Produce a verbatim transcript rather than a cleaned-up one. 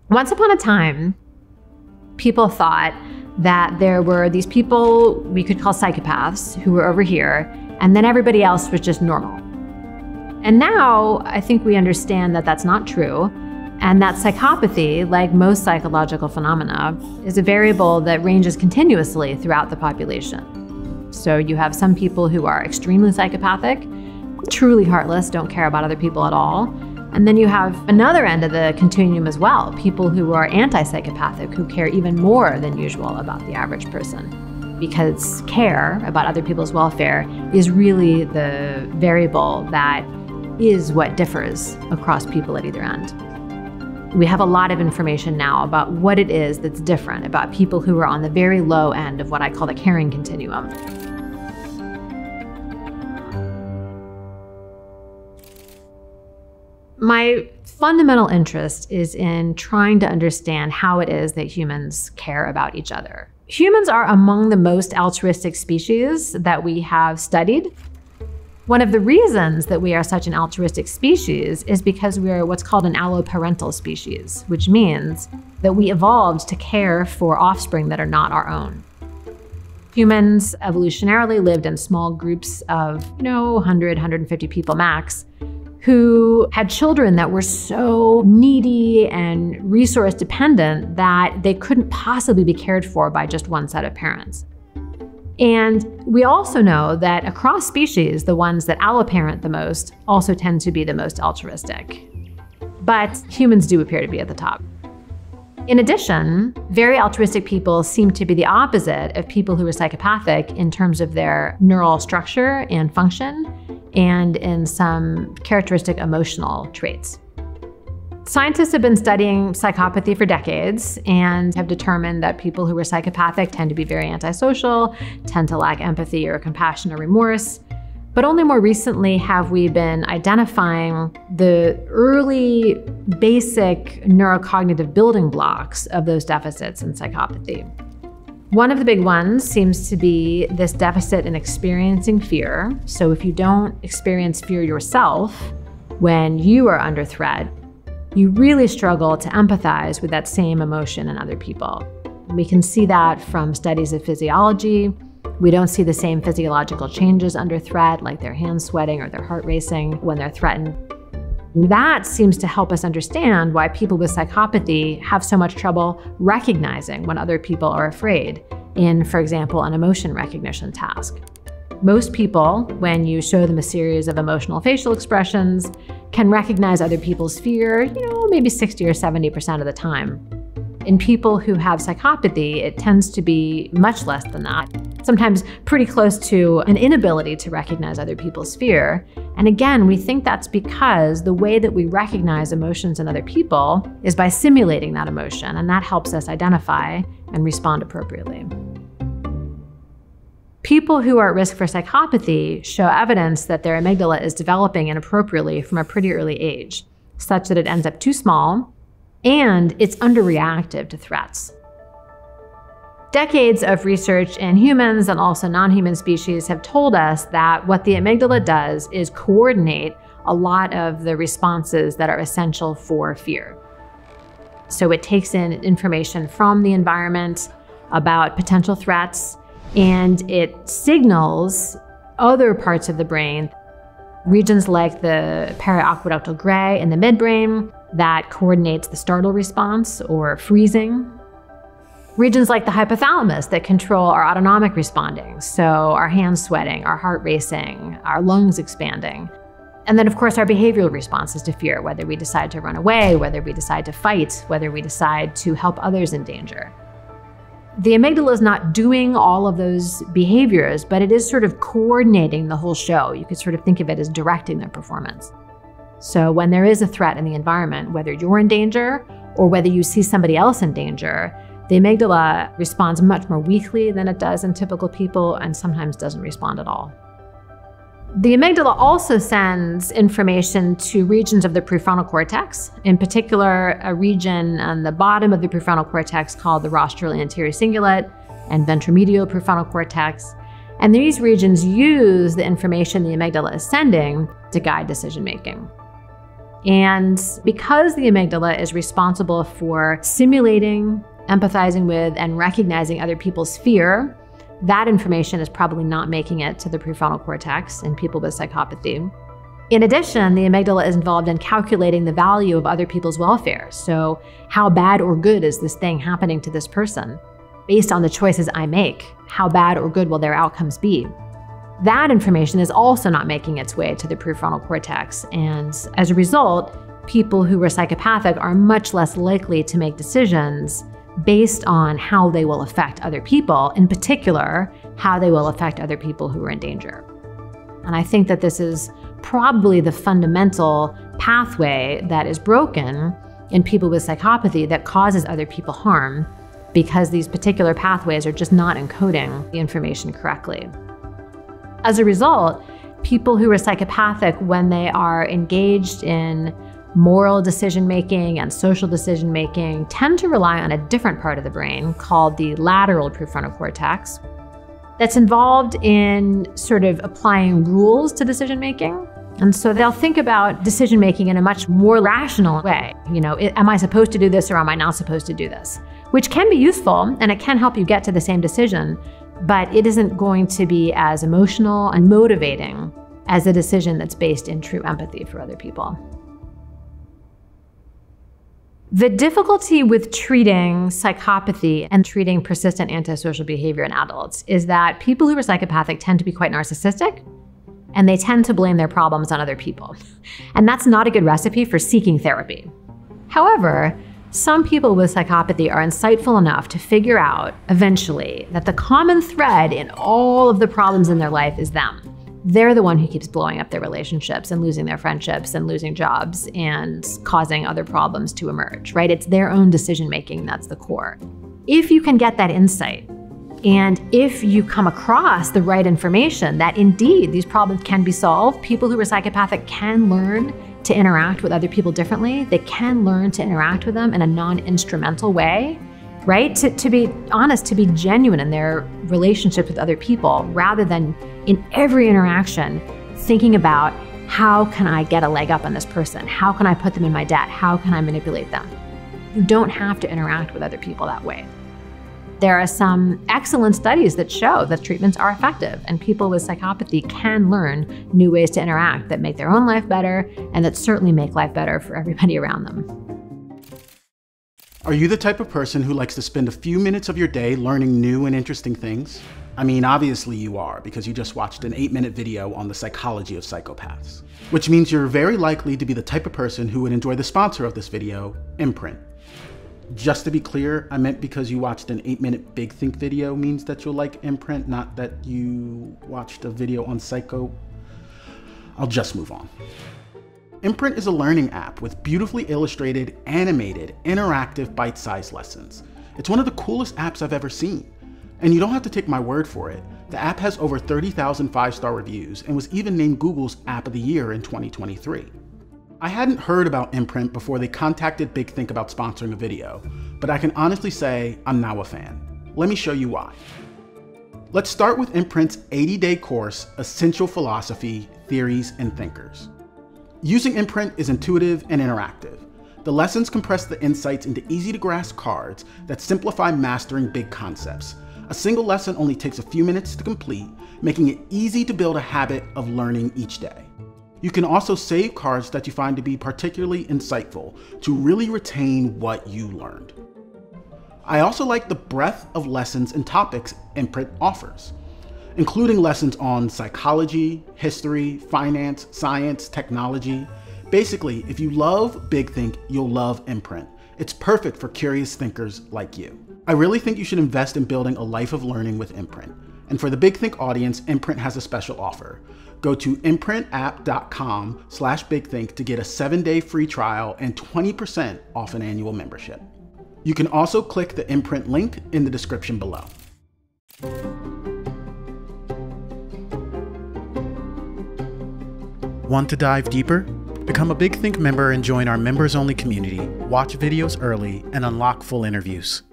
Once upon a time, people thought that there were these people we could call psychopaths who were over here, and then everybody else was just normal. And now I think we understand that that's not true, and that psychopathy, like most psychological phenomena, is a variable that ranges continuously throughout the population. So you have some people who are extremely psychopathic, truly heartless, don't care about other people at all. And then you have another end of the continuum as well, people who are anti-psychopathic, who care even more than usual about the average person. Because care about other people's welfare is really the variable that is what differs across people at either end. We have a lot of information now about what it is that's different about people who are on the very low end of what I call the caring continuum. My fundamental interest is in trying to understand how it is that humans care about each other. Humans are among the most altruistic species that we have studied. One of the reasons that we are such an altruistic species is because we are what's called an alloparental species, which means that we evolved to care for offspring that are not our own. Humans evolutionarily lived in small groups of, you know, one hundred, one hundred fifty people max, who had children that were so needy and resource dependent that they couldn't possibly be cared for by just one set of parents. And we also know that across species, the ones that alloparent the most also tend to be the most altruistic. But humans do appear to be at the top. In addition, very altruistic people seem to be the opposite of people who are psychopathic in terms of their neural structure and function, and in some characteristic emotional traits. Scientists have been studying psychopathy for decades and have determined that people who are psychopathic tend to be very antisocial, tend to lack empathy or compassion or remorse. But only more recently have we been identifying the early basic neurocognitive building blocks of those deficits in psychopathy. One of the big ones seems to be this deficit in experiencing fear. So if you don't experience fear yourself when you are under threat, you really struggle to empathize with that same emotion in other people. We can see that from studies of physiology. We don't see the same physiological changes under threat, like their hands sweating or their heart racing when they're threatened. That seems to help us understand why people with psychopathy have so much trouble recognizing when other people are afraid in, for example, an emotion recognition task. Most people, when you show them a series of emotional facial expressions, can recognize other people's fear, you know, maybe sixty or seventy percent of the time. In people who have psychopathy, it tends to be much less than that, sometimes pretty close to an inability to recognize other people's fear. And again, we think that's because the way that we recognize emotions in other people is by simulating that emotion, and that helps us identify and respond appropriately. People who are at risk for psychopathy show evidence that their amygdala is developing inappropriately from a pretty early age, such that it ends up too small, and it's underreactive to threats. Decades of research in humans and also non-human species have told us that what the amygdala does is coordinate a lot of the responses that are essential for fear. So it takes in information from the environment about potential threats, and it signals other parts of the brain, regions like the periaqueductal gray in the midbrain that coordinates the startle response or freezing. Regions like the hypothalamus that control our autonomic responding, so our hands sweating, our heart racing, our lungs expanding. And then of course our behavioral responses to fear, whether we decide to run away, whether we decide to fight, whether we decide to help others in danger. The amygdala is not doing all of those behaviors, but it is sort of coordinating the whole show. You could sort of think of it as directing their performance. So when there is a threat in the environment, whether you're in danger or whether you see somebody else in danger, the amygdala responds much more weakly than it does in typical people and sometimes doesn't respond at all. The amygdala also sends information to regions of the prefrontal cortex, in particular a region on the bottom of the prefrontal cortex called the rostral anterior cingulate and ventromedial prefrontal cortex. And these regions use the information the amygdala is sending to guide decision making. And because the amygdala is responsible for simulating, empathizing with, and recognizing other people's fear, that information is probably not making it to the prefrontal cortex in people with psychopathy. In addition, the amygdala is involved in calculating the value of other people's welfare. So how bad or good is this thing happening to this person? Based on the choices I make, how bad or good will their outcomes be? That information is also not making its way to the prefrontal cortex. And as a result, people who are psychopathic are much less likely to make decisions based on how they will affect other people, in particular, how they will affect other people who are in danger. And I think that this is probably the fundamental pathway that is broken in people with psychopathy that causes other people harm, because these particular pathways are just not encoding the information correctly. As a result, people who are psychopathic, when they are engaged in moral decision-making and social decision-making, tend to rely on a different part of the brain called the lateral prefrontal cortex that's involved in sort of applying rules to decision-making. And so they'll think about decision-making in a much more rational way. You know, am I supposed to do this or am I not supposed to do this? Which can be useful and it can help you get to the same decision, but it isn't going to be as emotional and motivating as a decision that's based in true empathy for other people. The difficulty with treating psychopathy and treating persistent antisocial behavior in adults is that people who are psychopathic tend to be quite narcissistic, and they tend to blame their problems on other people. And that's not a good recipe for seeking therapy. However, some people with psychopathy are insightful enough to figure out eventually that the common thread in all of the problems in their life is them. They're the one who keeps blowing up their relationships and losing their friendships and losing jobs and causing other problems to emerge, right? It's their own decision-making that's the core. If you can get that insight, and if you come across the right information that indeed these problems can be solved, people who are psychopathic can learn to interact with other people differently. They can learn to interact with them in a non-instrumental way, right? To, to be honest, to be genuine in their relationship with other people, rather than in every interaction thinking about, how can I get a leg up on this person? How can I put them in my debt? How can I manipulate them? You don't have to interact with other people that way. There are some excellent studies that show that treatments are effective, and people with psychopathy can learn new ways to interact that make their own life better and that certainly make life better for everybody around them. Are you the type of person who likes to spend a few minutes of your day learning new and interesting things? I mean, obviously you are, because you just watched an eight minute video on the psychology of psychopaths. Which means you're very likely to be the type of person who would enjoy the sponsor of this video, Imprint. Just to be clear, I meant because you watched an eight minute Big Think video means that you'll like Imprint, not that you watched a video on Psycho. I'll just move on. Imprint is a learning app with beautifully illustrated, animated, interactive, bite-sized lessons. It's one of the coolest apps I've ever seen. And you don't have to take my word for it. The app has over thirty thousand five-star reviews and was even named Google's App of the Year in twenty twenty-three. I hadn't heard about Imprint before they contacted Big Think about sponsoring a video, but I can honestly say I'm now a fan. Let me show you why. Let's start with Imprint's eighty day course, Essential Philosophy, Theories, and Thinkers. Using Imprint is intuitive and interactive. The lessons compress the insights into easy-to-grasp cards that simplify mastering big concepts. A single lesson only takes a few minutes to complete, making it easy to build a habit of learning each day. You can also save cards that you find to be particularly insightful to really retain what you learned. I also like the breadth of lessons and topics Imprint offers, including lessons on psychology, history, finance, science, technology. Basically, if you love Big Think, you'll love Imprint. It's perfect for curious thinkers like you. I really think you should invest in building a life of learning with Imprint. And for the Big Think audience, Imprint has a special offer. Go to imprint app dot com slash big think to get a seven day free trial and twenty percent off an annual membership. You can also click the Imprint link in the description below. Want to dive deeper? Become a Big Think member and join our members-only community, watch videos early, and unlock full interviews.